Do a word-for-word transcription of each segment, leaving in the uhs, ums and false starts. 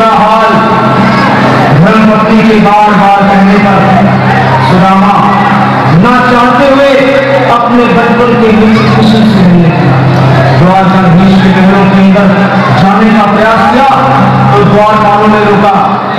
बुरा हाल धर्मपत्नी के बार बार कहने पर सुदामा न चाहते हुए अपने बचपन के मित्र कुशल से मिलने द्वारकाधीश के महलों के अंदर जाने का प्रयास किया तो द्वारपालों ने रोका।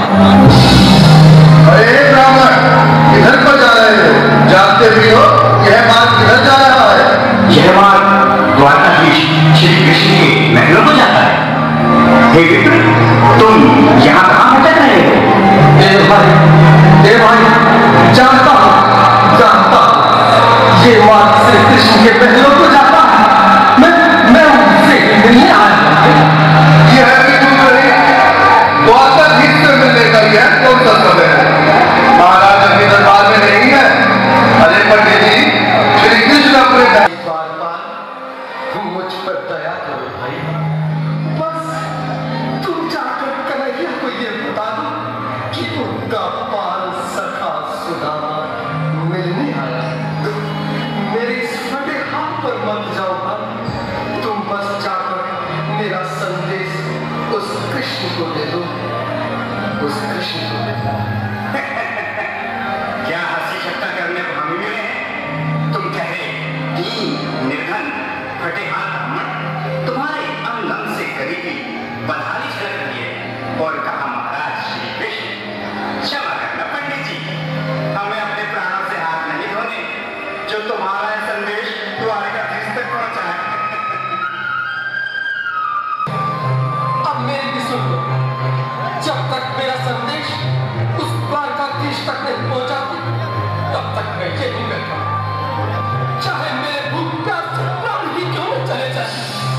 अरे ब्राह्मण, किधर पर जा रहे हो? जानते भी हो यह मार्ग किधर जा रहा है? यह मार्ग द्वारकाधीश श्री कृष्ण के महलों को जाता है। हे विप्र, तुम यहाँ कहाँ भटक रहे हो? देव भाई, देव भाई, जानता हूँ, जानता हूँ, ये मार्ग श्री कृष्ण के महलों को जाता है। मैं मैं उनसे नहीं आया। यह भी तुम करें द्वारकाधीश से मिलने का यह कौन सा समय है? महाराज के दरबार में नहीं है। अरे पंडित जी, श्री कृष्ण अपने द्वारपाल, तुम मुझ पर दया करो भाई। बस तुम जाकर कन्हैया को ये बता दो कि उनका पाल सखा सुदामा मिलने आया। मेरे इस फटे हाथ पर मत जाओ भाई, तुम बस जाकर मेरा संदेश उस कृष्ण को दे दो, उस कृष्ण को दे दो। क्या हंसी ठट्टा करने को हम मिले हैं? तुम कह रहे कि निर्धन फटे हाथ ब्राह्मण तुम्हारे अंग अंग से करीबी बधाई छलक रही है और कहा महाराज श्री कृष्ण, क्षमा करना पंडित जी, हमें अपने प्राणों से हाथ नहीं धोने जो तुम्हारा संदेश द्वारकाधीश तक पहुंचा है। अब मेरी भी सुन लो, जब तक मेरा संदेश उस द्वारकाधीश तक नहीं पहुंचा तब तक मैं ये नहीं बैठा, चाहे मेरे भूख प्यास से प्राण ही क्यों न चले जाए।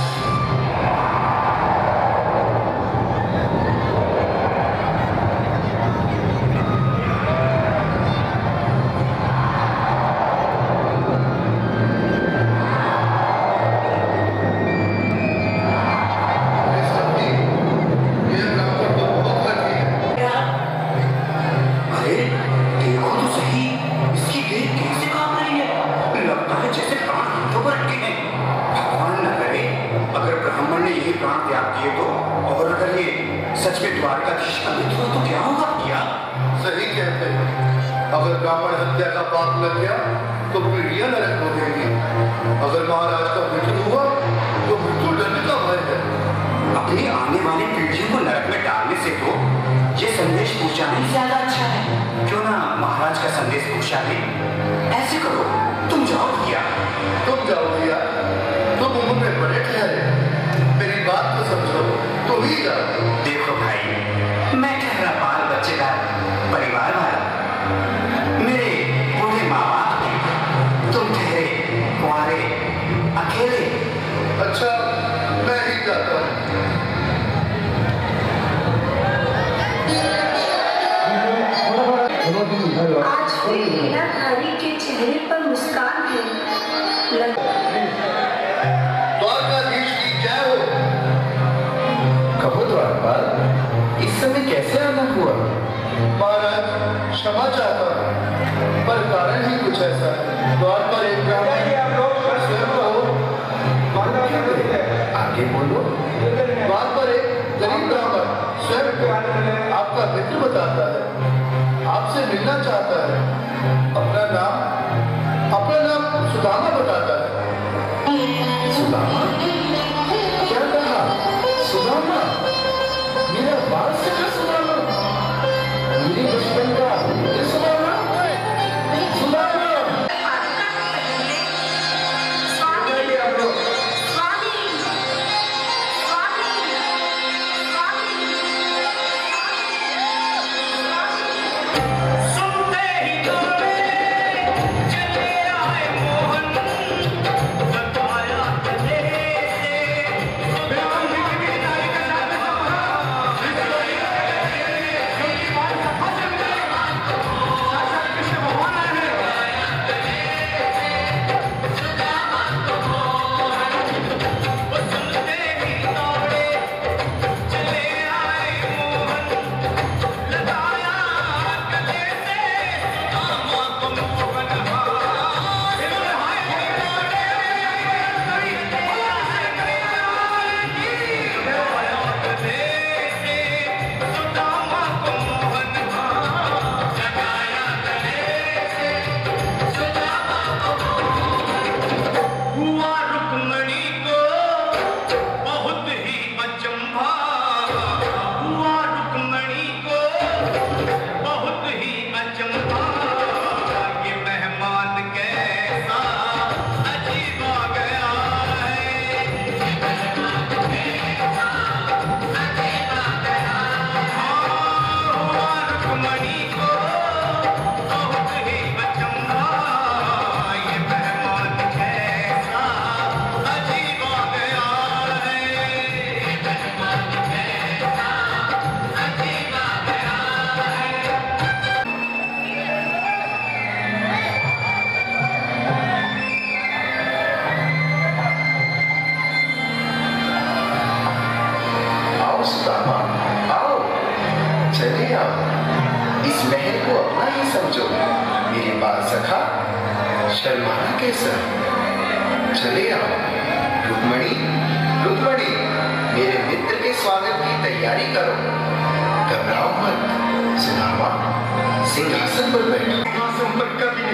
सच में द्वारकाधीश का मित्र हो तो क्या होगा? क्या सही कहते हैं, अगर ब्राह्मण हत्या का पाप लग गया तो पीढ़ियां नरक हो जाएगी। अगर महाराज का मृत्यु हुआ तो मृत्यु दंड का भय है। अपनी आने वाली पीढ़ियों को नरक में डालने से तो ये संदेश पहुंचाना ही ज्यादा अच्छा है। क्यों ना महाराज का संदेश पहुंचा दे? ऐसे करो, तुम जाओ भैया। तुम जाओ भैया, तुम उम्र में बड़े ठहरे, मेरी बात तो समझो, तुम ही जाओ। देखो भाई, मैं कह रहा बाल बच्चेदार परिवार वाला, मेरे बूढ़े माँ बाप थे, तुम ठहरे कुंवारे अकेले। अच्छा, मैं ही जाता हूँ। आज फिर लीलाधारी के चेहरे पर मुस्कान है। द्वारकाधीश की जय हो। कहो द्वारपाल, इस समय कैसे आना हुआ? महाराज, क्षमा चाहता हूँ, पर कारण ही कुछ ऐसा है। द्वार पर एक ब्राह्मण स्वयं कहो, आगे बोलो। द्वार पर एक गरीब ब्राह्मण स्वयं आपका मित्र बताता है, आपसे मिलना चाहता है। अपना नाम अपना नाम सुदामा बताता है। सुदामा? क्या कहा? सुदामा? मेरा बाल सखा सुदामा? मेरी बचपन का मित्र सुदामा? सुदामा? सुनते ही शर्माना कैसा? चले आओ। रुक्मणी, रुक्मणी, मेरे मित्र के स्वागत की तैयारी करो। घबराओ मत। सुदामा, सिंहासन पर बैठो। सिंहासन पर कभी